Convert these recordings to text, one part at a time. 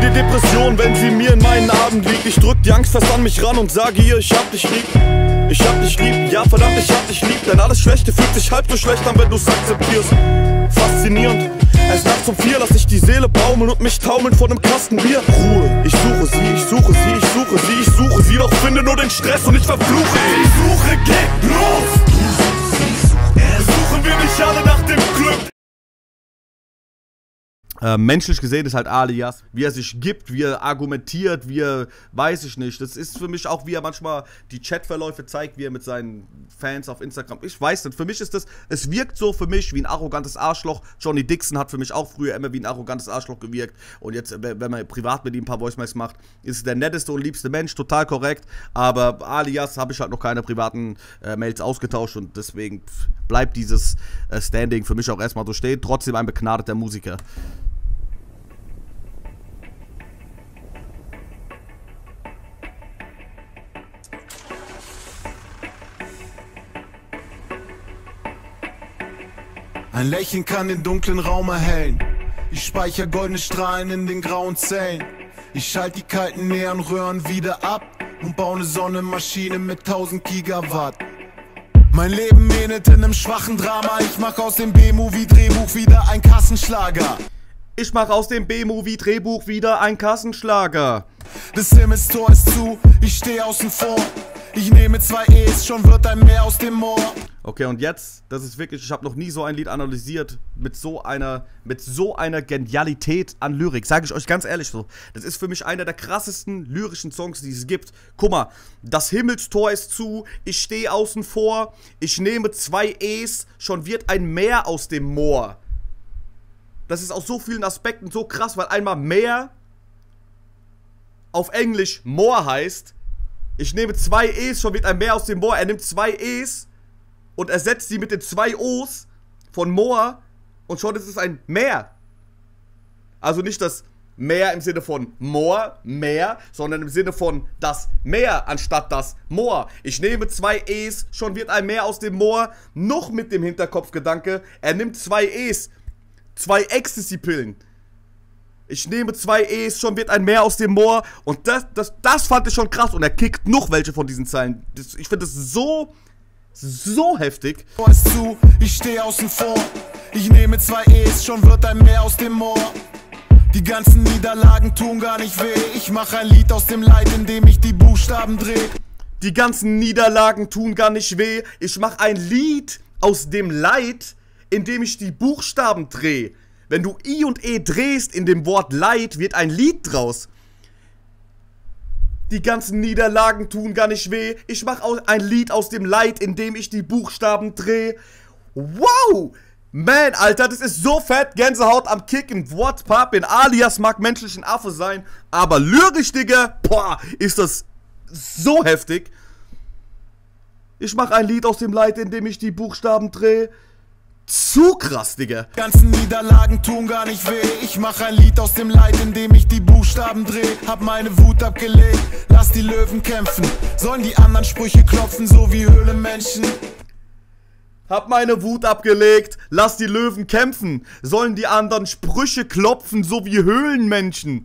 mir Depression, wenn sie mir in meinen Armen liegt. Ich drück die Angst fest an mich ran und sage ihr, ich hab dich lieb. Ich hab dich lieb, ja verdammt, ich hab dich lieb. Denn alles Schlechte fühlt sich halb so schlecht an, wenn du's akzeptierst. Faszinierend, erst nachts um 4 lass ich die Seele baumeln und mich taumeln vor nem Kasten Bier. Ruhe, ich suche sie, ich suche sie, ich suche sie, ich suche sie, doch finde nur den Stress und ich verfluche. Die Suche geht los! Suchen wir nicht alle nach dem Glück? Menschlich gesehen ist halt Alias, wie er sich gibt, wie er argumentiert, wie er, weiß ich nicht. Das ist für mich auch, wie er manchmal die Chatverläufe zeigt, wie er mit seinen Fans auf Instagram, ich weiß nicht, für mich ist das, es wirkt so für mich wie ein arrogantes Arschloch. Johnny Dixon hat für mich auch früher immer wie ein arrogantes Arschloch gewirkt. Und jetzt, wenn man privat mit ihm ein paar Voicemails macht, ist der netteste und liebste Mensch, total korrekt. Aber Alias habe ich halt noch keine privaten Mails ausgetauscht und deswegen bleibt dieses Standing für mich auch erstmal so stehen. Trotzdem ein begnadeter Musiker. Ein Lächeln kann den dunklen Raum erhellen. Ich speichere goldene Strahlen in den grauen Zellen. Ich schalte die kalten Neonröhren wieder ab und baue eine Sonnenmaschine mit 1000 Gigawatt. Mein Leben ähnelt in einem schwachen Drama. Ich mach aus dem B-Movie-Drehbuch wieder ein Kassenschlager. Ich mach aus dem B-Movie-Drehbuch wieder ein Kassenschlager. Das Himmelstor ist zu, ich steh außen vor. Ich nehme 2 E's, schon wird ein Meer aus dem Moor. Okay, und jetzt, das ist wirklich, ich habe noch nie so ein Lied analysiert mit so einer Genialität an Lyrik, sage ich euch ganz ehrlich so. Das ist für mich einer der krassesten lyrischen Songs, die es gibt. Guck mal, das Himmelstor ist zu, ich stehe außen vor, ich nehme 2 E's, schon wird ein Meer aus dem Moor. Das ist aus so vielen Aspekten so krass, weil einmal Meer auf Englisch Moor heißt, ich nehme 2 E's, schon wird ein Meer aus dem Moor, er nimmt 2 E's, und ersetzt sie mit den 2 O's von Moor und schon ist es ein Meer. Also nicht das Meer im Sinne von Moor, Meer, sondern im Sinne von das Meer anstatt das Moor. Ich nehme 2 E's, schon wird ein Meer aus dem Moor, noch mit dem Hinterkopfgedanke, er nimmt 2 E's, 2 Ecstasy-Pillen. Ich nehme 2 E's, schon wird ein Meer aus dem Moor und das fand ich schon krass und er kickt noch welche von diesen Zeilen. Ich finde das so heftig. Ist zu, ich stehe außen vor. Ich nehme 2 E's, schon wird ein Meer aus dem Moor. Die ganzen Niederlagen tun gar nicht weh. Ich mache ein Lied aus dem Leid, indem ich die Buchstaben drehe. Die ganzen Niederlagen tun gar nicht weh. Ich mache ein Lied aus dem Leid, indem ich die Buchstaben drehe. Wenn du I und E drehst in dem Wort Leid, wird ein Lied draus. Die ganzen Niederlagen tun gar nicht weh. Ich mache ein Lied aus dem Leid, indem ich die Buchstaben drehe. Wow! Man, Alter, das ist so fett. Gänsehaut am Kicken. What's poppin'? Alias mag menschlich ein Affe sein. Aber lyrisch, Digga, boah, ist das so heftig. Ich mache ein Lied aus dem Leid, indem ich die Buchstaben drehe. Zu krass, Digga. Die ganzen Niederlagen tun gar nicht weh. Ich mache ein Lied aus dem Leid, indem ich die Buchstaben drehe. Hab meine Wut abgelegt, lass die Löwen kämpfen. Sollen die anderen Sprüche klopfen, so wie Höhlenmenschen? Hab meine Wut abgelegt, lass die Löwen kämpfen. Sollen die anderen Sprüche klopfen, so wie Höhlenmenschen?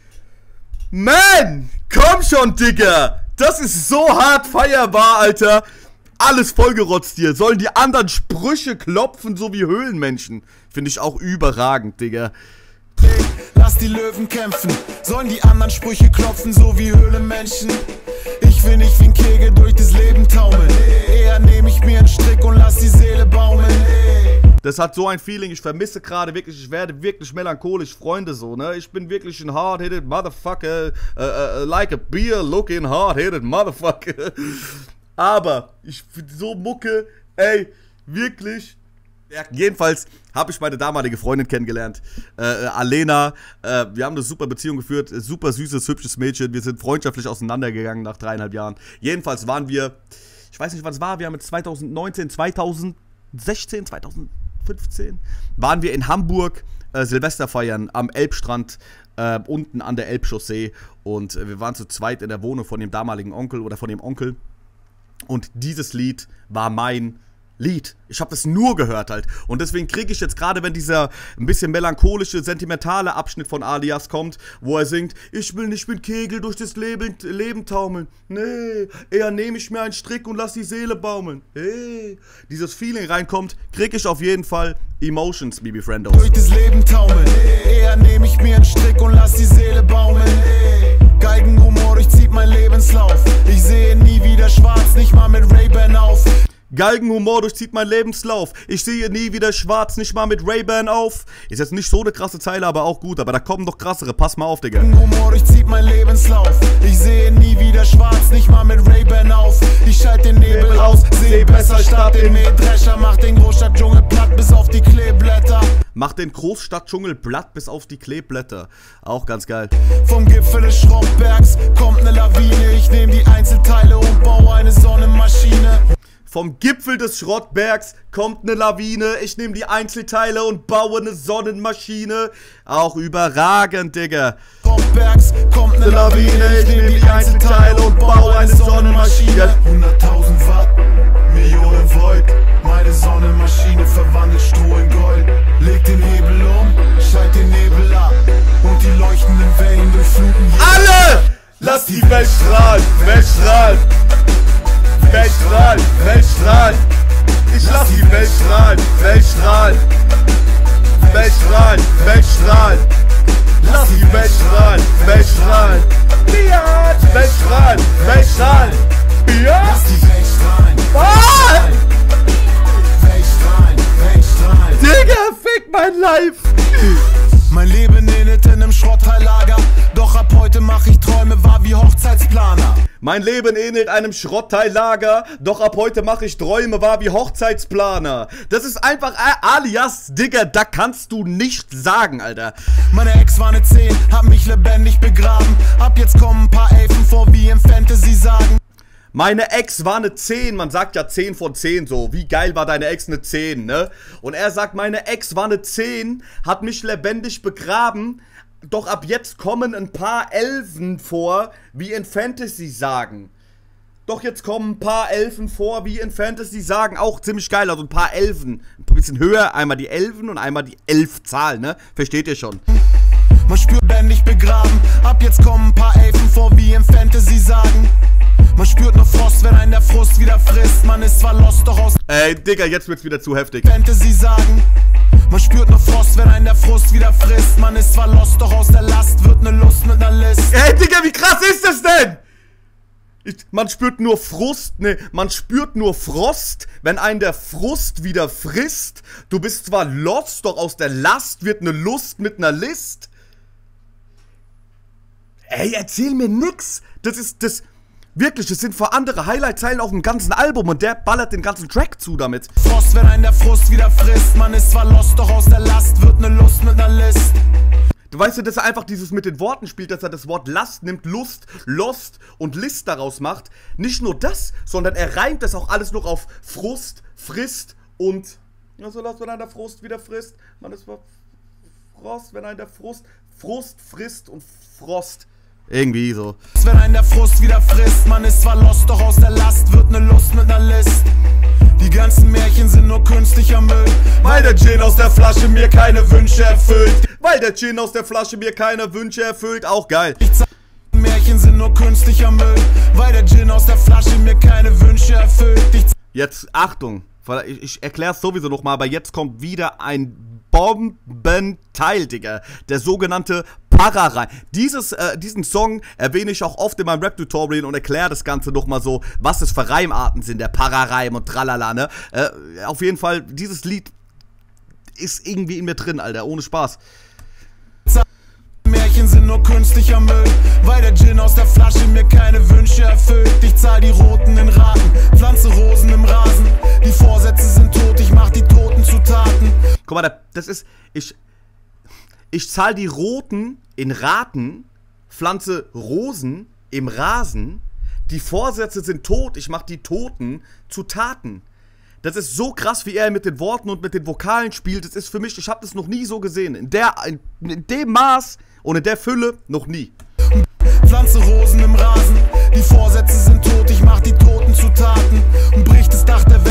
Man, komm schon, Digga. Das ist so hart feierbar, Alter. Alles vollgerotzt hier. Sollen die anderen Sprüche klopfen, so wie Höhlenmenschen? Finde ich auch überragend, Digga. Lass die Löwen kämpfen. Sollen die anderen Sprüche klopfen, so wie Höhlenmenschen? Ich will nicht wie ein Kegel durch das Leben taumeln. Eher nehme ich mir einen Strick und lass die Seele baumeln. Das hat so ein Feeling, ich vermisse gerade wirklich, ich werde wirklich melancholisch, Freunde, so, ne? Ich bin wirklich ein hard-headed Motherfucker, like a beer looking hard-headed Motherfucker. Aber ich finde so Mucke, ey, wirklich. Ja, jedenfalls habe ich meine damalige Freundin kennengelernt, Alena. Wir haben eine super Beziehung geführt, super süßes, hübsches Mädchen. Wir sind freundschaftlich auseinandergegangen nach 3,5 Jahren. Jedenfalls waren wir, ich weiß nicht, wann es war, wir haben mit 2019, 2016, 2015, waren wir in Hamburg Silvester feiern am Elbstrand, unten an der Elbchaussee. Und wir waren zu zweit in der Wohnung von dem damaligen Onkel oder von dem Onkel. Und dieses Lied war mein Lied. Ich habe das nur gehört halt. Und deswegen kriege ich jetzt gerade, wenn dieser ein bisschen melancholische, sentimentale Abschnitt von Alias kommt, wo er singt, ich will nicht mit Kegel durch das Leben taumeln. Nee, eher nehme ich mir einen Strick und lass die Seele baumeln. Hey, dieses Feeling reinkommt, kriege ich auf jeden Fall Emotions, Bibi Friendos. Durch das Leben taumeln, eher nehme ich mir einen Strick und lass die Seele baumeln. Geigenhumor durchzieht mein Lebenslauf. Ich sehe nie wieder schwarz, nicht mal mit Ray-Ban auf. Galgenhumor durchzieht mein Lebenslauf. Ich sehe nie wieder schwarz, nicht mal mit Ray-Ban auf. Ist jetzt nicht so eine krasse Zeile, aber auch gut. Aber da kommen noch krassere. Pass mal auf, Digga. Galgenhumor durchzieht mein Lebenslauf. Ich sehe nie wieder schwarz, nicht mal mit Ray-Ban auf. Ich schalte den Nebel aus, sehe besser statt den Mähdrescher. Mach den Großstadtdschungel platt bis auf die Kleeblätter. Mach den Großstadtdschungel platt bis auf die Kleeblätter. Auch ganz geil. Vom Gipfel des Schrottbergs kommt ne Lawine. Ich nehme die Einzelteile und baue eine Sonnenmaschine. Vom Gipfel des Schrottbergs kommt eine Lawine. Ich nehme die Einzelteile und baue eine Sonnenmaschine. Auch überragend, Digga. Schrottbergs kommt ne Lawine. Ich nehme die Einzelteile und baue eine Sonnenmaschine. 100.000 Watt, Millionen Volt. Meine Sonnenmaschine verwandelt Stroh in Gold. Leg den Hebel um, schalt den Nebel ab. Und die leuchtenden Wellen durchfluten alle! Lass die Welt strahlen, Welt strahlen. Welt strahlen, Welt strahlen. Ich lass die Welt strahlen, Welt strahlen. Welt strahlen, Welt strahlen. Lass die Welt strahlen, Welt strahlen. Biat, Welt strahlen, Welt strahlen. Biat. Lass die Welt strahlen. Ah! Welt strahlen, Welt strahlen. Digga, fick mein Life. Mein Leben ähnelt in einem Schrottteillager. Doch ab heute mach ich Träume wahr wie Hochzeitsplaner. Mein Leben ähnelt einem Schrottteillager, doch ab heute mache ich Träume wahr wie Hochzeitsplaner. Das ist einfach Alias, Digga, da kannst du nicht sagen, Alter. Meine Ex war eine 10, hab mich lebendig begraben. Ab jetzt kommen ein paar Elfen vor, wie im Fantasy sagen. Meine Ex war eine 10, man sagt ja 10 von 10 so. Wie geil war deine Ex eine 10, ne? Und er sagt, meine Ex war eine 10, hat mich lebendig begraben. Doch ab jetzt kommen ein paar Elfen vor, wie in Fantasy sagen. Doch jetzt kommen ein paar Elfen vor, wie in Fantasy sagen. Auch ziemlich geil, also ein paar Elfen. Ein bisschen höher, einmal die Elfen und einmal die 11 Zahl, ne? Versteht ihr schon? Man spürt lebendig begraben. Ab jetzt kommen ein paar Elfen vor, wie im Fantasy sagen. Man spürt nur Frost, wenn einen der Frust wieder frisst. Man ist zwar lost, doch aus Ey, Digga, jetzt wird's wieder zu heftig. Fantasy sagen. Man spürt nur Frost, wenn einen der Frust wieder frisst. Man ist zwar lost, doch aus der Last wird ne Lust mit ner List. Ey, Digga, wie krass ist das denn? Man spürt nur Frust, ne, man spürt nur Frost, wenn einen der Frust wieder frisst. Du bist zwar lost, doch aus der Last wird ne Lust mit ner List. Ey, erzähl mir nix. Wirklich, das sind für andere Highlight-Zeilen auf dem ganzen Album und der ballert den ganzen Track zu damit. Frost, wenn einen der Frust wieder frisst. Man ist zwar lost, doch aus der Last wird ne Lust mit ner List. Du weißt, dass er einfach dieses mit den Worten spielt, dass er das Wort Last nimmt, Lust, Lost und List daraus macht. Nicht nur das, sondern er reimt das auch alles noch auf Frust, Frist und... Also Last, wenn einen der Frust wieder frisst. Man ist Frost, wenn einen der Frust frisst und Frost. Irgendwie so. Wenn einen der Frust wieder frisst, man ist zwar lost, doch aus der Last wird ne Lust mit ner List. Die ganzen Märchen sind nur künstlicher Müll, weil der Gin aus der Flasche mir keine Wünsche erfüllt. Weil der Gin aus der Flasche mir keine Wünsche erfüllt. Auch geil. Märchen sind nur künstlicher Müll, weil der Gin aus der Flasche mir keine Wünsche erfüllt. Jetzt Achtung, ich erklär's sowieso nochmal, aber jetzt kommt wieder ein Bombenteil, Digga. Der sogenannte Parareim. Diesen Song erwähne ich auch oft in meinem Rap-Tutorial und erkläre das Ganze nochmal so, was das für Reimarten sind, der Parareim und tralala, ne? Auf jeden Fall, dieses Lied ist irgendwie in mir drin, Alter, ohne Spaß. Märchen sind nur künstlicher Müll, weil der Gin aus der Flasche mir keine Wünsche erfüllt. Ich zahl die Roten in Raten, pflanze Rosen im Rasen. Die Vorsätze sind tot, ich mach die Toten zu Taten. Guck mal, das ist, ich zahl die Roten in Raten, pflanze Rosen im Rasen. Die Vorsätze sind tot, ich mach die Toten zu Taten. Das ist so krass, wie er mit den Worten und mit den Vokalen spielt. Das ist für mich, ich habe das noch nie so gesehen. In dem Maß und in der Fülle noch nie. Pflanze Rosen im Rasen, die Vorsätze sind tot, ich mach die Toten zu Taten und brich das Dach der Welt über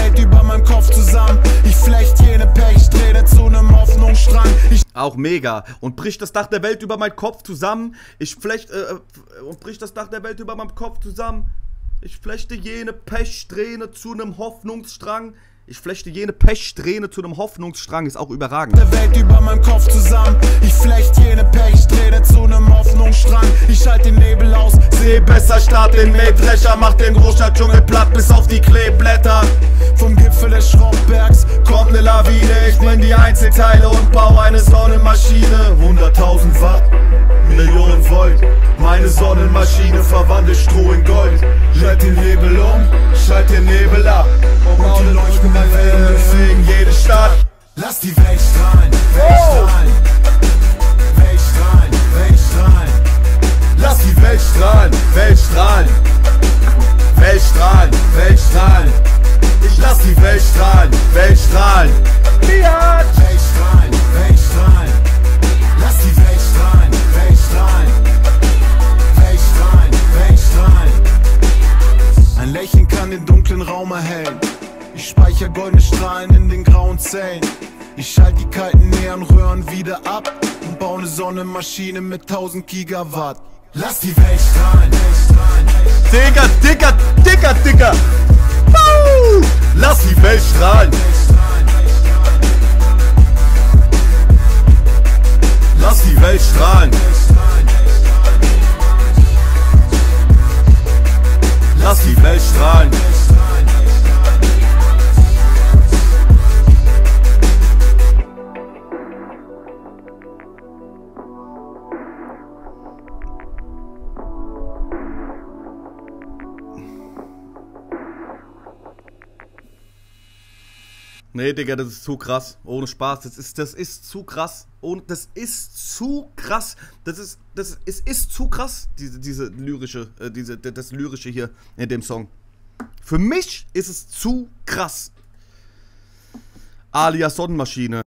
meinem Kopf zusammen. Ich flecht jene Pechsträhne zu nem Hoffnungsstrang. Auch mega. Und bricht das Dach der Welt über meinen Kopf zusammen. Und bricht das Dach der Welt über meinem Kopf zusammen. Ich flechte jene Pechsträhne zu nem Hoffnungsstrang. Ich flechte jene Pechsträhne zu einem Hoffnungsstrang, ist auch überragend. Der Welt über meinem Kopf zusammen. Ich flecht jene Pechsträhne zu nem Hoffnungsstrang. Ich schalt den Nebel aus, seh besser, start den Mähdrescher, mach den Großstadtdschungel platt bis auf die Kleeblätter. Vom Gipfel des Schrottbergs kommt ne Lawine. Ich bring die Einzelteile und bau eine Sonnenmaschine. 100.000 Watt, Millionen Volt. Meine Sonnenmaschine verwandelt Stroh in Gold. Schalt den Hebel um, schalt den Nebel ab. Und die leuchten bei Wellen durchfegen jede Stadt. Lass die Welt strahlen, Welt strahlen. Welt strahlen, Welt strahlen. Lass die Welt strahlen, Welt strahlen. Welt strahlen, Welt strahlen. Ich lass die Welt strahlen, Welt strahlen. Fiat! Welt strahlen, Welt strahlen. Lass die Welt strahlen, Welt strahlen. Welt strahlen, Welt strahlen. Ein Lächeln kann den dunklen Raum erhellen. Ich speicher goldene Strahlen in den grauen Zellen. Ich schalt die kalten Neonröhren wieder ab und baue ne Sonnenmaschine mit 1000 Gigawatt. Lass die Welt strahlen, Digga, Digga, Digga, Digga. lass die Welt strahlen. Lass die Welt strahlen. Lass die Welt strahlen. Nee, Digga, das ist zu krass. Ohne Spaß. Das ist zu krass. Das ist zu krass. Es ist zu krass, das Lyrische hier in dem Song. Für mich ist es zu krass. Alias Sonnenmaschine.